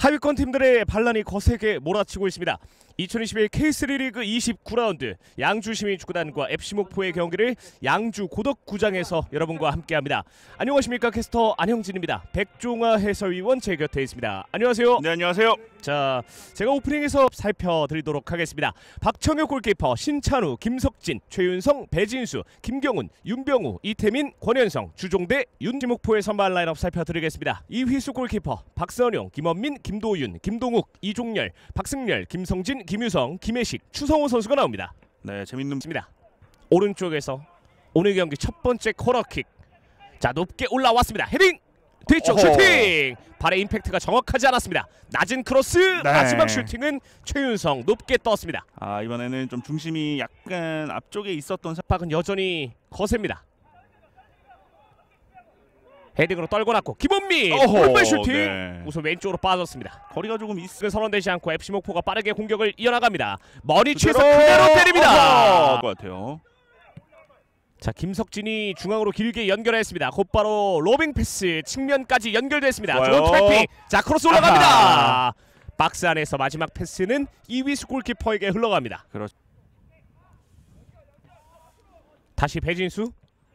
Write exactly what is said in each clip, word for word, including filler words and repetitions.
하위권 팀들의 반란이 거세게 몰아치고 있습니다. 이천이십일 케이쓰리 리그 이십구 라운드 양주시민축구단과 에프씨 목포의 경기를 양주 고덕구장에서 여러분과 함께합니다. 안녕하십니까, 캐스터 안형진입니다. 백종화 해설위원 제 곁에 있습니다. 안녕하세요. 네, 안녕하세요. 자, 제가 오프닝에서 살펴드리도록 하겠습니다. 박청혁 골키퍼, 신찬우, 김석진, 최윤성, 배진수, 김경훈, 윤병우, 이태민, 권현성, 주종대, 윤지목포의 선발 라인업 살펴드리겠습니다. 이휘수 골키퍼, 박선용, 김원민, 김도윤, 김동욱, 이종열, 박승열, 김성진, 김유성, 김혜식, 추성호 선수가 나옵니다. 네, 재밌는 입니다. 오른쪽에서 오늘 경기 첫 번째 코너킥. 자, 높게 올라왔습니다. 헤딩! 뒤쪽 어허. 슈팅! 발의 임팩트가 정확하지 않았습니다. 낮은 크로스! 네. 마지막 슈팅은 최윤성 높게 떴습니다. 아, 이번에는 좀 중심이 약간 앞쪽에 있었던 박은 여전히 거셉니다. 헤딩으로 떨궈 놨고 김원민! 골발 슈팅! 네. 우선 왼쪽으로 빠졌습니다. 거리가 조금 있... 그 선언되지 않고 에프씨 목포가 빠르게 공격을 이어나갑니다. 머리 그대로, 취해서 그대로 때립니다. 것 같아요. 자, 김석진이 중앙으로 길게 연결했습니다. 곧바로 로빙 패스 측면까지 연결됐습니다. 좋은 트래핑. 자, 크로스 올라갑니다. 아하. 박스 안에서 마지막 패스는 이휘수 골키퍼에게 흘러갑니다. 그렇죠. 다시 배진수.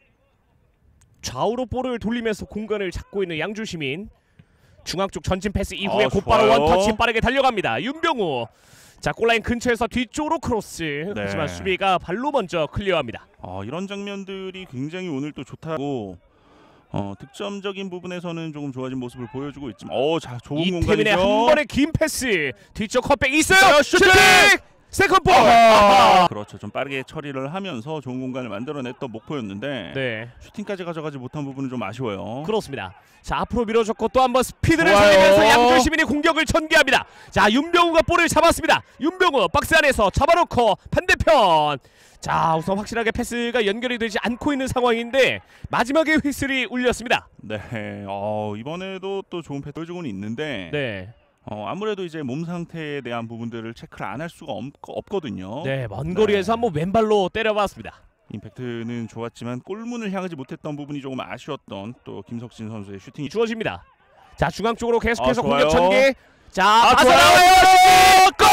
좌우로 볼을 돌리면서 공간을 잡고 있는 양주시민. 중앙 쪽 전진 패스 이후에 아, 곧바로 좋아요. 원터치 빠르게 달려갑니다. 윤병우. 자, 골라인 근처에서 뒤쪽으로 크로스. 네. 하지만 수비가 발로 먼저 클리어합니다. 아, 이런 장면들이 굉장히 오늘 또 좋다고 어, 득점적인 부분에서는 조금 좋아진 모습을 보여주고 있지만 어, 자, 좋은 이태민의 공간이죠. 한 번의 긴 패스. 뒤쪽 컷백 있어요. 슈팅! 세컨볼. 아하. 그렇죠. 좀 빠르게 처리를 하면서 좋은 공간을 만들어냈던 목포였는데 네, 슈팅까지 가져가지 못한 부분은 좀 아쉬워요. 그렇습니다. 자, 앞으로 밀어줬고 또 한 번 스피드를 좋아요. 살리면서 양주시민이 공격을 전개합니다. 자, 윤병우가 볼을 잡았습니다. 윤병우 박스 안에서 잡아놓고 반대편. 자, 우선 확실하게 패스가 연결이 되지 않고 있는 상황인데 마지막에 휘슬이 울렸습니다. 네, 어, 이번에도 또 좋은 패스 보여주고는 있는데 네, 어, 아무래도 이제 몸 상태에 대한 부분들을 체크를 안 할 수가 없, 없거든요. 네, 먼 거리에서 네. 한번 왼발로 때려봤습니다. 임팩트는 좋았지만 골문을 향하지 못했던 부분이 조금 아쉬웠던 또 김석진 선수의 슈팅이 주어집니다. 자, 중앙 쪽으로 계속해서 아, 공격 좋아요. 전개. 자, 아, 빠져나와요. 골!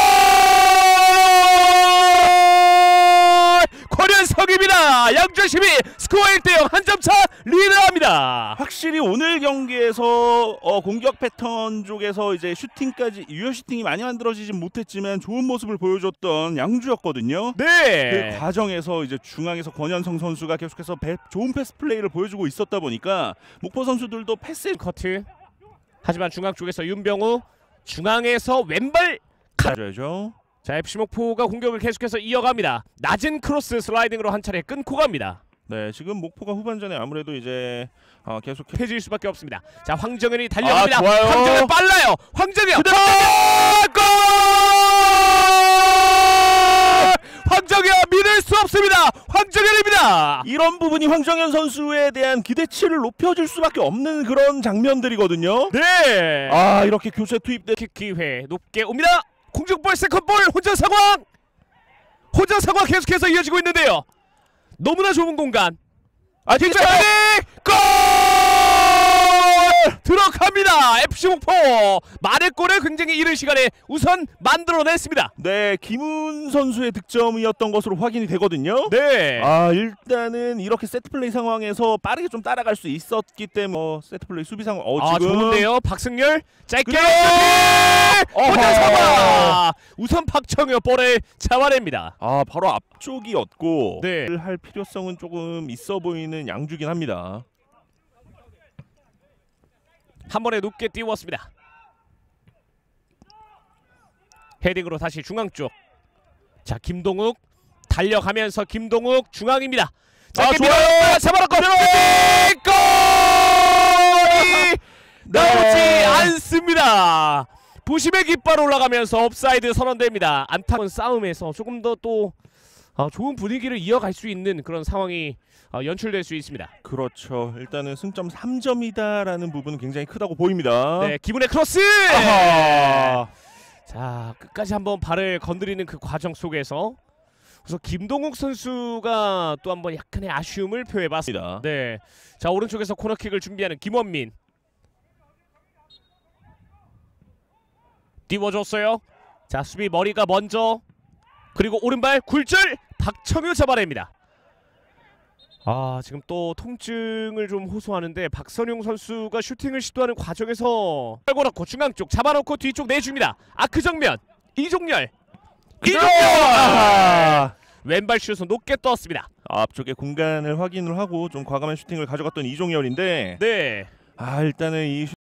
권현성입니다. 양주시민 스코어 일 대 영 한 점 차 리드합니다. 확실히 오늘 경기에서 어, 공격 패턴 쪽에서 이제 슈팅까지 유효 슈팅이 많이 만들어지진 못했지만 좋은 모습을 보여줬던 양주였거든요. 네. 그 과정에서 이제 중앙에서 권현성 선수가 계속해서 배, 좋은 패스 플레이를 보여주고 있었다 보니까 목포 선수들도 패스 커트. 하지만 중앙 쪽에서 윤병우 중앙에서 왼발 가져야죠. 자, 에프씨 목포가 공격을 계속해서 이어갑니다. 낮은 크로스 슬라이딩으로 한 차례 끊고 갑니다. 네, 지금 목포가 후반전에 아무래도 이제 어, 계속 패질 수밖에 없습니다. 자, 황정현이 달려갑니다. 아, 좋아요. 황정현 빨라요. 황정현. 그대로! 골! 황정현 믿을 수 없습니다. 황정현입니다. 이런 부분이 황정현 선수에 대한 기대치를 높여줄 수밖에 없는 그런 장면들이거든요. 네. 아, 이렇게 교체 투입된 킥 기회 높게 옵니다. 공중볼 세컨볼 혼전 상황. 혼전 상황 계속해서 이어지고 있는데요. 너무나 좁은 공간. 아, 진짜 골! 들어갑니다. 에프씨 목포 만회 골을 굉장히 이른 시간에 우선 만들어냈습니다. 네, 김훈 선수의 득점이었던 것으로 확인이 되거든요. 네. 아, 일단은 이렇게 세트 플레이 상황에서 빠르게 좀 따라갈 수 있었기 때문에 어, 세트 플레이 수비 상황 어, 아, 지금 좋은데요. 박승열 짧게 어허. 혼자 잡아. 우선 박청효 볼을 잡아냅니다. 아, 바로 앞쪽이었고 네. 할 필요성은 조금 있어 보이는 양주긴 합니다. 한 번에 높게 띄웠습니다. 헤딩으로 다시 중앙 쪽. 자, 김동욱 달려가면서 김동욱 중앙입니다. 아, 좋아요. 잡아놓고 골이 나오지 않습니다. 부심의 깃발 올라가면서 옵사이드 선언됩니다. 안타까운 싸움에서 조금 더 또 어, 좋은 분위기를 이어갈 수 있는 그런 상황이 어, 연출될 수 있습니다. 그렇죠. 일단은 승점 삼 점이다라는 부분은 굉장히 크다고 보입니다. 네, 기분의 크로스! 아하. 자, 끝까지 한번 발을 건드리는 그 과정 속에서 그래서 김동욱 선수가 또 한번 약간의 아쉬움을 표해봤습니다. 네, 자, 오른쪽에서 코너킥을 준비하는 김원민. 띄워줬어요. 자, 수비 머리가 먼저, 그리고 오른발 굴절, 박청효 잡아냅니다. 아, 지금 또 통증을 좀 호소하는데 박선용 선수가 슈팅을 시도하는 과정에서 빨고 넣고 중앙 쪽 잡아놓고 뒤쪽 내줍니다. 아크 정면 이종렬, 이종렬 아! 왼발 슛은 높게 떴습니다. 앞쪽에 공간을 확인을 하고 좀 과감한 슈팅을 가져갔던 이종열인데 네. 아 일단은 이